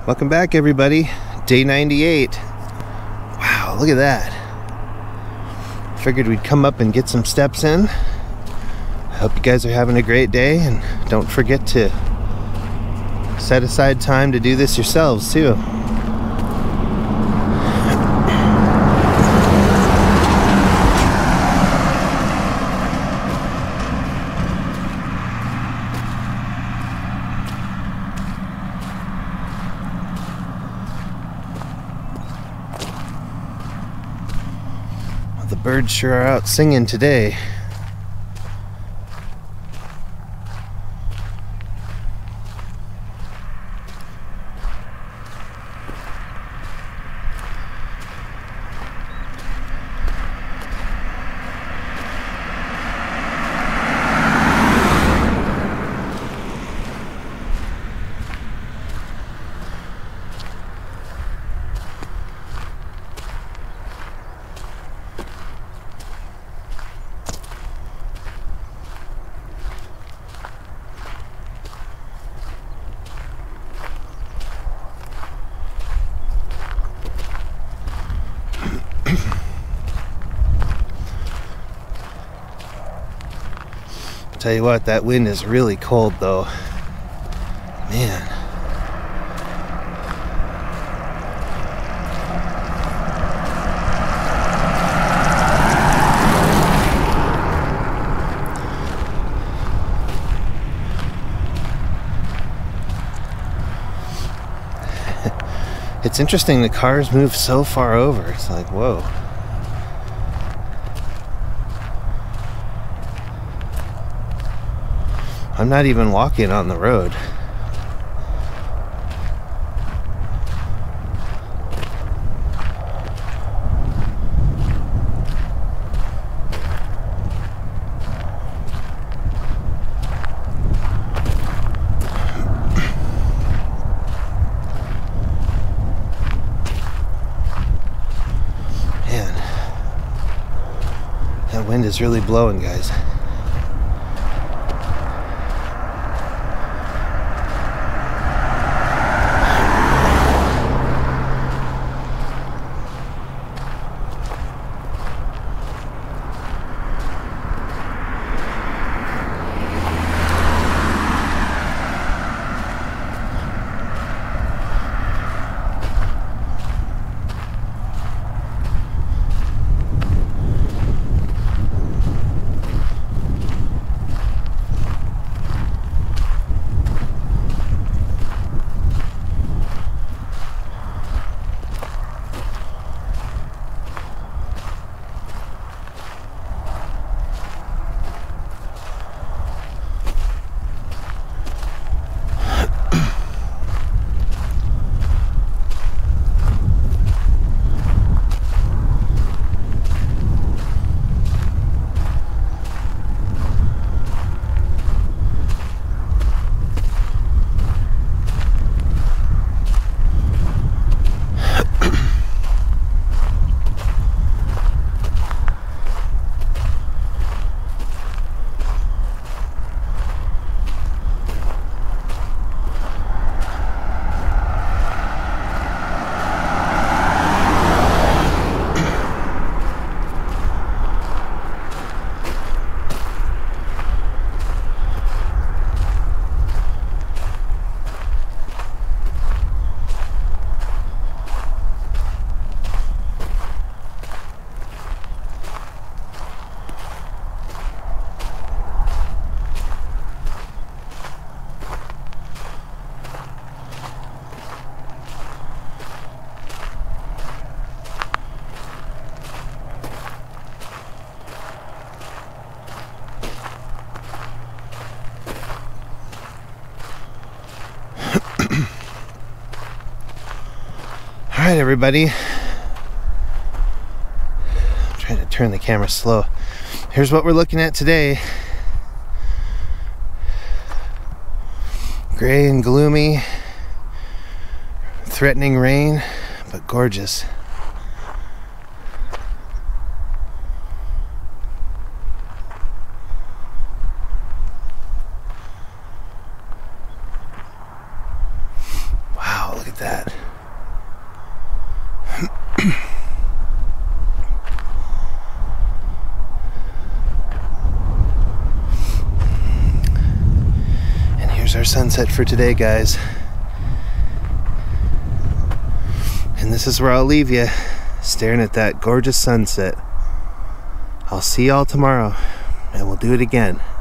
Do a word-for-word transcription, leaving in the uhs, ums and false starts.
Welcome back, everybody. Day ninety-eight. Wow, look at that. Figured we'd come up and get some steps in. I hope you guys are having a great day, and don't forget to set aside time to do this yourselves too. The birds sure are out singing today. Tell you what, that wind is really cold though. Man. It's interesting, the cars move so far over. It's like, whoa. I'm not even walking on the road. Man, that wind is really blowing, guys. Alright, everybody. I'm trying to turn the camera slow. Here's what we're looking at today. Gray and gloomy, threatening rain, but gorgeous. Wow, look at that. sunset for today, guys. And this is where I'll leave you, staring at that gorgeous sunset. I'll see y'all tomorrow, and we'll do it again.